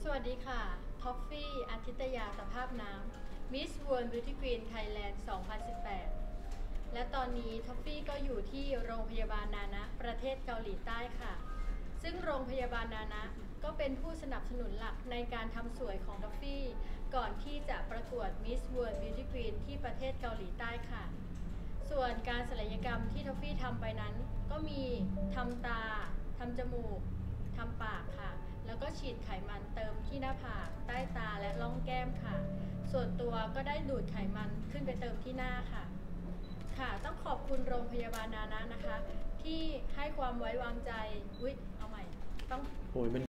สวัสดีค่ะท็อฟฟี่อาทิตยาตภาพน้ำ Miss World Beauty Queen Thailand 2018 และตอนนี้ท็อฟฟี่ก็อยู่ที่โรงพยาบาลนานะประเทศเกาหลีใต้ค่ะซึ่งโรงพยาบาลนานะก็เป็นผู้สนับสนุนหลักในการทำสวยของท็อฟฟี่ก่อนที่จะประกวด Miss World Beauty Queen ที่ประเทศเกาหลีใต้ค่ะส่วนการศัลยกรรมที่ท็อฟฟี่ทำไปนั้นก็มีทำตาทำจมูกทำปากค่ะแล้วก็ฉีดไขมันเติมที่หน้าผากใต้ตาและร่องแก้มค่ะส่วนตัวก็ได้ดูดไขมันขึ้นไปเติมที่หน้าค่ะต้องขอบคุณโรงพยาบาลนานะนะคะที่ให้ความไว้วางใจเอาใหม่ต้อง